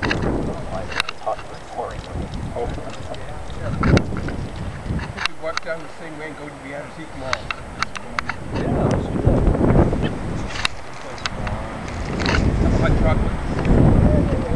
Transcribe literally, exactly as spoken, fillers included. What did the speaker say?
Oh. We could walk down the same way and go to the Antique Mall. Yeah, let's do that. Hot chocolate.